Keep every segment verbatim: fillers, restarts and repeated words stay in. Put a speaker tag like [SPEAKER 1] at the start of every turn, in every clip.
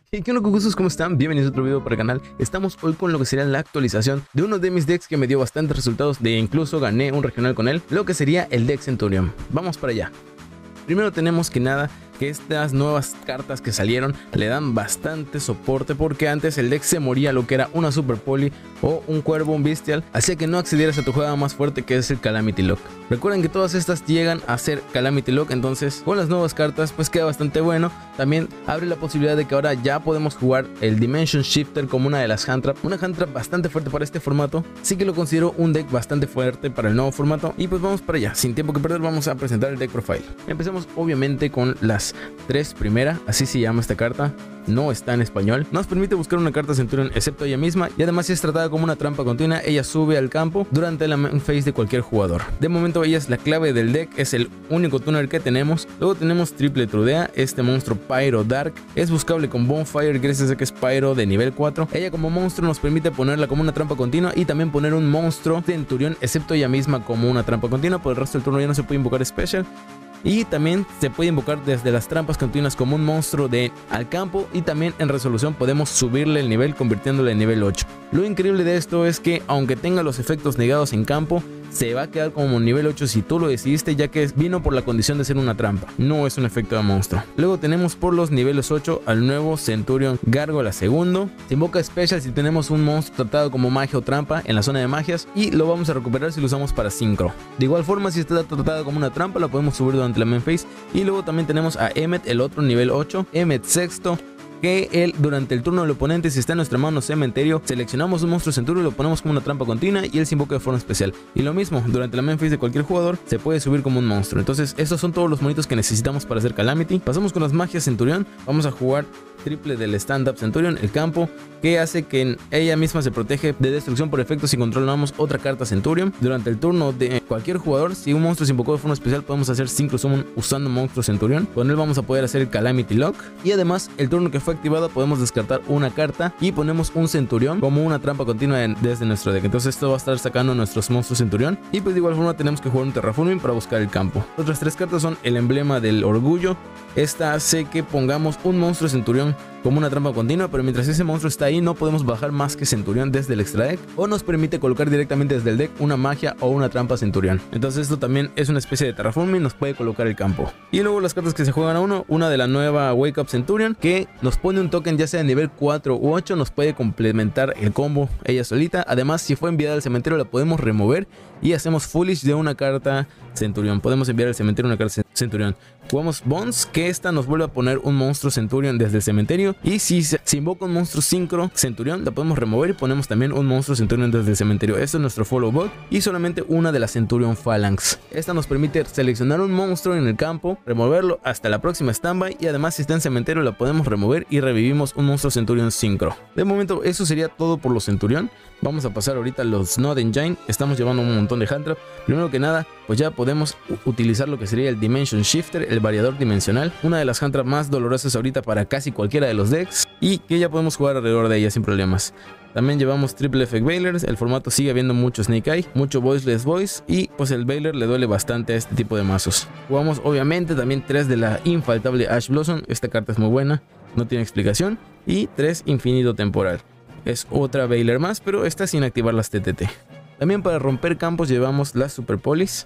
[SPEAKER 1] Hey, ¿qué onda, cucusos? ¿Cómo están? Bienvenidos a otro video para el canal. Estamos hoy con lo que sería la actualización de uno de mis decks que me dio bastantes resultados, de incluso gané un regional con él, lo que sería el deck Centurion. Vamos para allá. Primero tenemos que nada que estas nuevas cartas que salieron le dan bastante soporte, porque antes el deck se moría lo que era una Super Poli o un Cuervo, un Bestial, hacía que no accedieras a tu jugada más fuerte, que es el Calamity Lock. Recuerden que todas estas llegan a ser Calamity Lock, entonces con las nuevas cartas pues queda bastante bueno. También abre la posibilidad de que ahora ya podemos jugar el Dimension Shifter como una de las hand trap, una hand trap bastante fuerte para este formato, así que lo considero un deck bastante fuerte para el nuevo formato. Y pues vamos para allá, sin tiempo que perder vamos a presentar el deck profile. Empecemos obviamente con las tres primera, así se llama esta carta, no está en español. Nos permite buscar una carta Centurion excepto ella misma, y además si es tratada como una trampa continua, ella sube al campo durante la main phase de cualquier jugador. De momento ella es la clave del deck, es el único tuner que tenemos. Luego tenemos triple Trudea, este monstruo Pyro Dark, es buscable con Bonfire gracias a que es Pyro de nivel cuatro. Ella como monstruo nos permite ponerla como una trampa continua y también poner un monstruo Centurion excepto ella misma como una trampa continua. Por el resto del turno ya no se puede invocar Special. Y también se puede invocar desde las trampas continuas como un monstruo de al campo, y también en resolución podemos subirle el nivel convirtiéndole en nivel ocho. Lo increíble de esto es que aunque tenga los efectos negados en campo, se va a quedar como nivel ocho si tú lo decidiste, ya que vino por la condición de ser una trampa, no es un efecto de monstruo. Luego tenemos por los niveles ocho al nuevo Centurion Gárgola segundo. Se invoca Special si tenemos un monstruo tratado como magia o trampa en la zona de magias, y lo vamos a recuperar si lo usamos para sincro. De igual forma, si está tratado como una trampa, la podemos subir durante la main phase. Y luego también tenemos a Emmet, el otro nivel ocho, Emmet sexto, que él durante el turno del oponente, si está en nuestra mano cementerio, seleccionamos un monstruo Centurion y lo ponemos como una trampa continua y él se invoca de forma especial. Y lo mismo, durante la main phase de cualquier jugador se puede subir como un monstruo. Entonces estos son todos los monitos que necesitamos para hacer Calamity. Pasamos con las magias Centurion. Vamos a jugar triple del stand-up Centurion, el campo, que hace que ella misma se protege de destrucción por efecto si controlamos otra carta Centurion. Durante el turno de cualquier jugador, si un monstruo se invocó de forma especial, podemos hacer Synchro Summon usando monstruo Centurion. Con él vamos a poder hacer el Calamity Lock. Y además, el turno que fue activado podemos descartar una carta y ponemos un Centurion como una trampa continua en, desde nuestro deck. Entonces esto va a estar sacando nuestros monstruos Centurion. Y pues de igual forma tenemos que jugar un Terraforming para buscar el campo. Otras tres cartas son el emblema del orgullo. Esta hace que pongamos un monstruo Centurion como una trampa continua, pero mientras ese monstruo está ahí no podemos bajar más que Centurion desde el extra deck, o nos permite colocar directamente desde el deck una magia o una trampa Centurion. Entonces esto también es una especie de terraforming, nos puede colocar el campo. Y luego las cartas que se juegan a uno, una de la nueva Wake Up Centurion, que nos pone un token ya sea de nivel cuatro u ocho, nos puede complementar el combo ella solita. Además, si fue enviada al cementerio la podemos remover y hacemos Foolish de una carta Centurion. Podemos enviar al cementerio una carta Centurion. Jugamos Bonds, que esta nos vuelve a poner un monstruo Centurion desde el cementerio. Y si se, se invoca un monstruo Synchro Centurion, la podemos remover y ponemos también un monstruo Centurion desde el cementerio. Esto es nuestro Follow Bug. Y solamente una de las Centurion Phalanx. Esta nos permite seleccionar un monstruo en el campo, removerlo hasta la próxima standby. Y además, si está en cementerio, la podemos remover y revivimos un monstruo Centurion Synchro. De momento, eso sería todo por los Centurion. Vamos a pasar ahorita a los Node Engine. Estamos llevando un montón de hand trap. Primero que nada, pues ya podemos utilizar lo que sería el Dimension Shifter, el variador dimensional, una de las hand trap más dolorosas ahorita para casi cualquiera de los decks, y que ya podemos jugar alrededor de ella sin problemas. También llevamos triple Effect Bailers. El formato sigue habiendo mucho Snake Eye, mucho Voiceless Voice, y pues el Bailer le duele bastante a este tipo de mazos. Jugamos obviamente también tres de la infaltable Ash Blossom. Esta carta es muy buena, no tiene explicación. Y tres Infinito Temporal. Es otra Bailer más, pero esta sin activar las T T T. También para romper campos llevamos las Super Polis.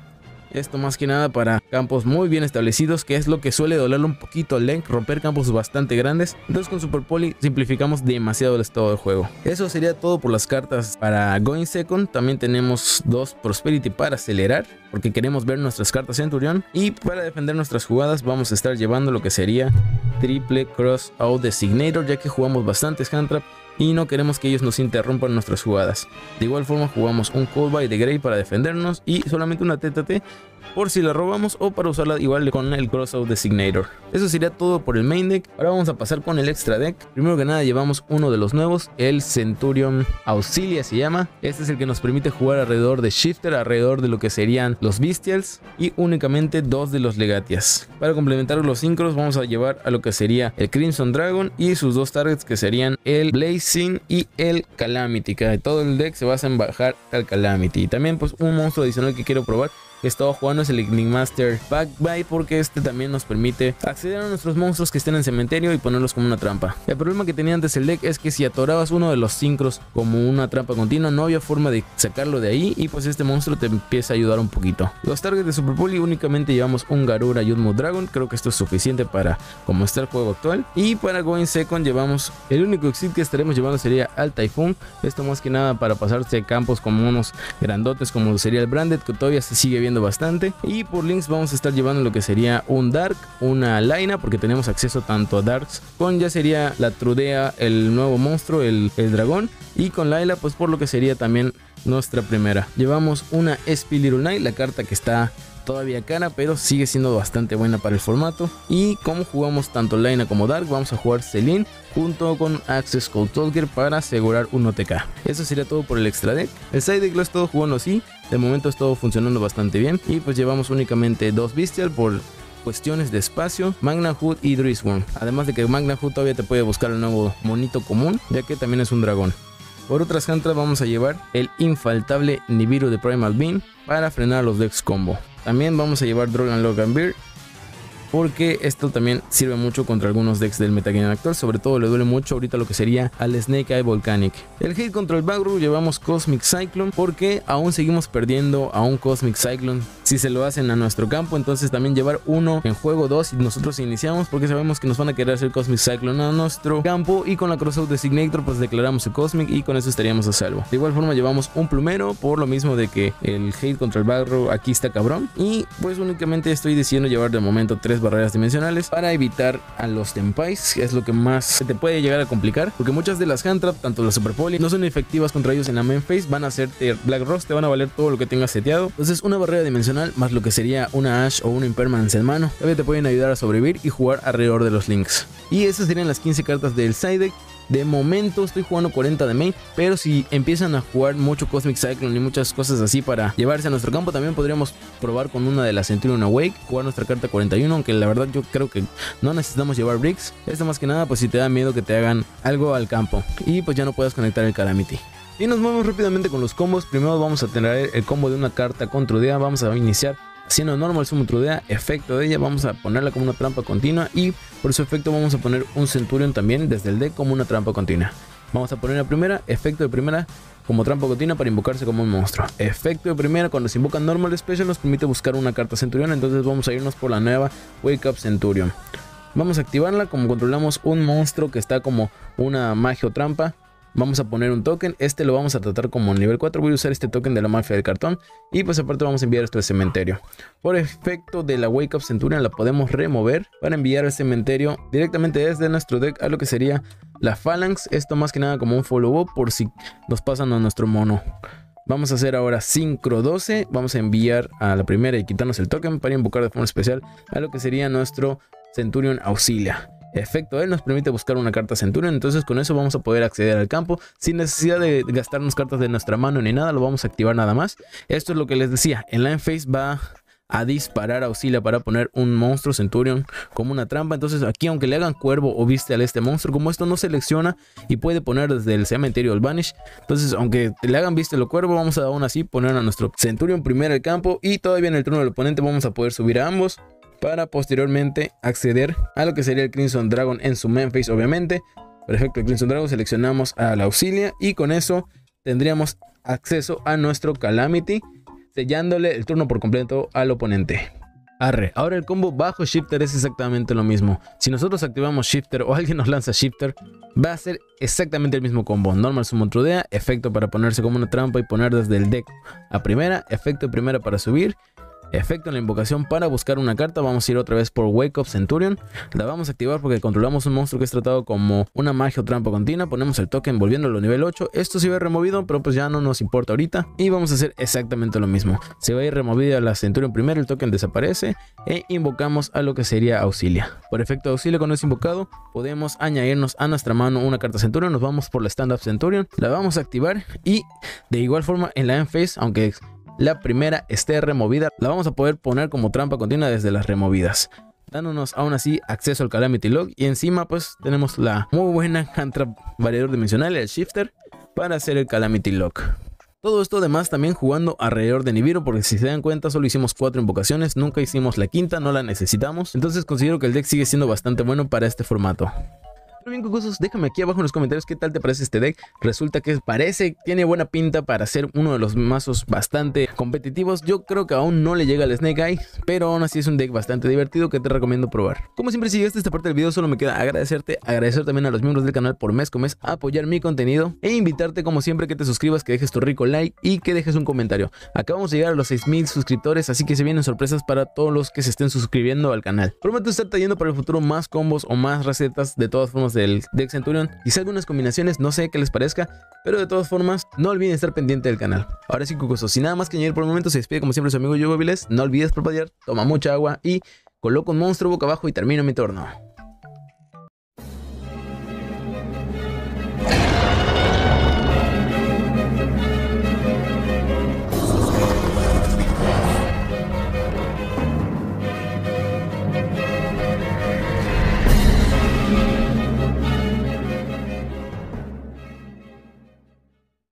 [SPEAKER 1] Esto más que nada para campos muy bien establecidos, que es lo que suele dolerle un poquito al deck, romper campos bastante grandes. Entonces con Super Poli simplificamos demasiado el estado del juego. Eso sería todo por las cartas para Going Second. También tenemos dos Prosperity para acelerar, porque queremos ver nuestras cartas Centurion. Y para defender nuestras jugadas vamos a estar llevando lo que sería triple Cross Out Designator, ya que jugamos bastantes hand trap y no queremos que ellos nos interrumpan nuestras jugadas. De igual forma jugamos un Cold by the Grey para defendernos y solamente una T T T por si la robamos o para usarla igual con el Crossout Designator. Eso sería todo por el main deck. Ahora vamos a pasar con el extra deck. Primero que nada llevamos uno de los nuevos, el Centurion Auxilia se llama. Este es el que nos permite jugar alrededor de Shifter, alrededor de lo que serían los Bestials y únicamente dos de los Legatias. Para complementar los Synchros vamos a llevar a lo que sería el Crimson Dragon y sus dos targets, que serían el Blazing y el Calamity, que todo el deck se basa en bajar al Calamity. Y también pues un monstruo adicional que quiero probar que he estado jugando es el Enigmaster Backbite, porque este también nos permite acceder a nuestros monstruos que estén en cementerio y ponerlos como una trampa. El problema que tenía antes el deck es que si atorabas uno de los sincros como una trampa continua, no había forma de sacarlo de ahí, y pues este monstruo te empieza a ayudar un poquito. Los targets de Super Poli únicamente llevamos un Garura y un Mudragon, creo que esto es suficiente para como está el juego actual. Y para Going Second llevamos, el único exit que estaremos llevando sería al Typhoon, esto más que nada para pasarse campos como unos grandotes como sería el Branded, que todavía se sigue viendo bastante. Y por links vamos a estar llevando lo que sería un Dark, una Laina, porque tenemos acceso tanto a Darks, con ya sería la Trudea, el nuevo monstruo, el, el dragón, y con Layla pues por lo que sería también nuestra primera. Llevamos una S P Little Knight, la carta que está todavía cara, pero sigue siendo bastante buena para el formato. Y como jugamos tanto Laina como Dark, vamos a jugar Celine junto con Access Cold Talker para asegurar un O T K. Eso sería todo por el extra deck. El side deck lo he estado jugando así, de momento ha estado funcionando bastante bien. Y pues llevamos únicamente dos Bestial por cuestiones de espacio, Magna Hood y Drisworm. Además de que Magna Hood todavía te puede buscar el nuevo monito común, ya que también es un dragón. Por otras cantas vamos a llevar el infaltable Nibiru de Primal Being para frenar los decks combo. También vamos a llevar Drogon Logan Beard, porque esto también sirve mucho contra algunos decks del metagame actual. Sobre todo le duele mucho ahorita lo que sería al Snake Eye Volcanic. El hate contra el Backroom llevamos Cosmic Cyclone, porque aún seguimos perdiendo a un Cosmic Cyclone si se lo hacen a nuestro campo. Entonces también llevar uno en juego dos y nosotros iniciamos, porque sabemos que nos van a querer hacer Cosmic Cyclone a nuestro campo, y con la Crossout Designator pues declaramos el Cosmic y con eso estaríamos a salvo. De igual forma llevamos un plumero, por lo mismo de que el hate contra el Backroom aquí está cabrón. Y pues únicamente estoy decidiendo llevar de momento tres barreras dimensionales para evitar a los Tempais, que es lo que más se te puede llegar a complicar, porque muchas de las hand trap, tanto las Super Poli, no son efectivas contra ellos en la main phase, van a hacerte Black Rose, te van a valer todo lo que tengas seteado. Entonces una barrera dimensional más lo que sería una Ash o una Impermanence en mano todavía te pueden ayudar a sobrevivir y jugar alrededor de los links. Y esas serían las quince cartas del side deck. De momento estoy jugando cuarenta de main, pero si empiezan a jugar mucho Cosmic Cyclone y muchas cosas así para llevarse a nuestro campo, también podríamos probar con una de las Centurion Awake, jugar nuestra carta cuarenta y uno, aunque la verdad yo creo que no necesitamos llevar bricks. Esto más que nada pues si te da miedo que te hagan algo al campo y pues ya no puedas conectar el Calamity. Y nos movemos rápidamente con los combos. Primero vamos a tener el combo de una carta con Trudea. Vamos a iniciar haciendo normal summon Trudea, efecto de ella, vamos a ponerla como una trampa continua, y por su efecto vamos a poner un Centurion también desde el deck como una trampa continua. Vamos a poner la primera, efecto de primera como trampa continua para invocarse como un monstruo. Efecto de primera, cuando se invoca normal special nos permite buscar una carta Centurion, entonces vamos a irnos por la nueva Wake Up Centurion. Vamos a activarla como controlamos un monstruo que está como una magia o trampa. Vamos a poner un token, este lo vamos a tratar como nivel cuatro, voy a usar este token de la mafia del cartón, y pues aparte vamos a enviar esto al cementerio. Por efecto de la Wake Up Centurion la podemos remover para enviar al cementerio directamente desde nuestro deck a lo que sería la Phalanx, esto más que nada como un follow up por si nos pasan a nuestro mono. Vamos a hacer ahora Synchro doce, vamos a enviar a la primera y quitarnos el token para invocar de forma especial a lo que sería nuestro Centurion Auxilia. Efecto de él nos permite buscar una carta Centurion, entonces con eso vamos a poder acceder al campo sin necesidad de gastarnos cartas de nuestra mano ni nada, lo vamos a activar nada más. Esto es lo que les decía, en la end phase va a disparar Auxilia para poner un monstruo Centurion como una trampa. Entonces aquí aunque le hagan cuervo o viste a este monstruo, como esto no selecciona y puede poner desde el cementerio el Vanish, entonces aunque le hagan viste lo cuervo, vamos a aún así poner a nuestro Centurion primero al campo, y todavía en el turno del oponente vamos a poder subir a ambos para posteriormente acceder a lo que sería el Crimson Dragon en su main phase, obviamente. Perfecto, el Crimson Dragon, seleccionamos a la Auxilia y con eso tendríamos acceso a nuestro Calamity, sellándole el turno por completo al oponente. Arre, ahora el combo bajo Shifter es exactamente lo mismo. Si nosotros activamos Shifter o alguien nos lanza Shifter, va a ser exactamente el mismo combo. Normal Summon Trudea, efecto para ponerse como una trampa y poner desde el deck a primera, efecto de primera para subir, efecto en la invocación para buscar una carta. Vamos a ir otra vez por Wake Up Centurion, la vamos a activar porque controlamos un monstruo que es tratado como una magia o trampa continua. Ponemos el token volviéndolo a nivel ocho, esto se va a ir removido pero pues ya no nos importa ahorita, y vamos a hacer exactamente lo mismo. Se va a ir removida la Centurion primero, el token desaparece e invocamos a lo que sería Auxilia. Por efecto de Auxilia, cuando es invocado podemos añadirnos a nuestra mano una carta Centurion, nos vamos por la Stand Up Centurion, la vamos a activar, y de igual forma en la end phase, aunque la primera esté removida, la vamos a poder poner como trampa continua desde las removidas, dándonos aún así acceso al Calamity Log, y encima pues tenemos la muy buena hand trap variador dimensional, el Shifter, para hacer el Calamity Log. Todo esto además también jugando alrededor de Nibiru, porque si se dan cuenta solo hicimos cuatro invocaciones, nunca hicimos la quinta, no la necesitamos. Entonces considero que el deck sigue siendo bastante bueno para este formato. Pero bien, cucosos, déjame aquí abajo en los comentarios qué tal te parece este deck. Resulta que parece, tiene buena pinta para ser uno de los mazos bastante competitivos. Yo creo que aún no le llega al Snake Eye, pero aún así es un deck bastante divertido que te recomiendo probar. Como siempre, si llegaste a esta parte del video, solo me queda agradecerte, agradecer también a los miembros del canal por mes con mes apoyar mi contenido e invitarte como siempre que te suscribas, que dejes tu rico like y que dejes un comentario. Acabamos de llegar a los seis mil suscriptores, así que se vienen sorpresas para todos los que se estén suscribiendo al canal. Prometo estar trayendo para el futuro más combos o más recetas de todas formas del deck Centurion, quizá algunas combinaciones, no sé qué les parezca, pero de todas formas no olviden estar pendiente del canal. Ahora sí, cucosos, sin nada más que añadir por el momento, se despide como siempre su amigo Yo Babiles. No olvides parpadear, toma mucha agua y coloco un monstruo boca abajo y termino mi turno.